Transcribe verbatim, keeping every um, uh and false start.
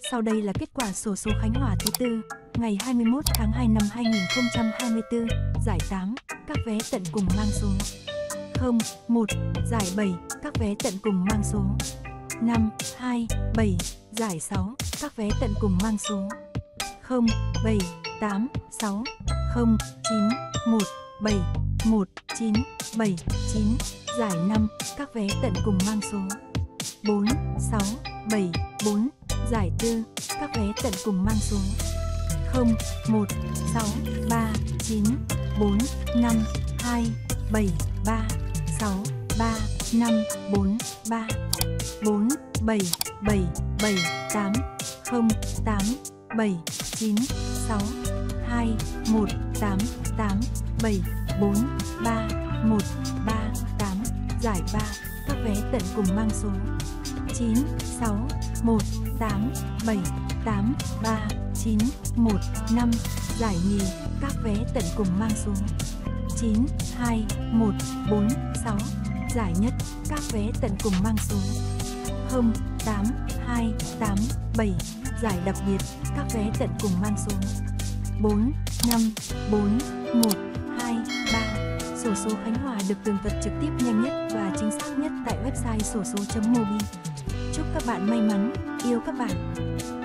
Sau đây là kết quả xổ số Khánh Hòa thứ tư, ngày hai mươi mốt tháng hai năm hai nghìn không trăm hai mươi tư, giải tám, các vé tận cùng mang số không, một, giải bảy, các vé tận cùng mang số năm, hai, bảy, giải sáu, các vé tận cùng mang số không, bảy, tám, sáu, không, chín, một, bảy, một, chín, bảy, chín, giải năm, các vé tận cùng mang số bốn, sáu, bảy, bốn, giải tư, các vé tận cùng mang số không, một, sáu, ba, chín, bốn, năm, hai, bảy, ba, sáu, ba, năm, bốn, ba, bốn, bảy, bảy, bảy, tám, không, tám, bảy, chín, sáu, hai, một, tám, tám, bảy, bốn, ba, một, ba, tám, giải ba, các vé tận cùng mang số chín, sáu, một, tám, bảy, tám, ba, chín, một, năm, giải nhì, các vé tận cùng mang số chín, hai, một, bốn, sáu, giải nhất, các vé tận cùng mang số không, tám, hai, tám, bảy, giải đặc biệt, các vé tận cùng mang số bốn, năm, bốn, một, hai, ba. Xổ số Khánh Hòa được tường thuật trực tiếp nhanh nhất và chính xác nhất tại website xổ số chấm mobi. Chúc các bạn may mắn, yêu các bạn.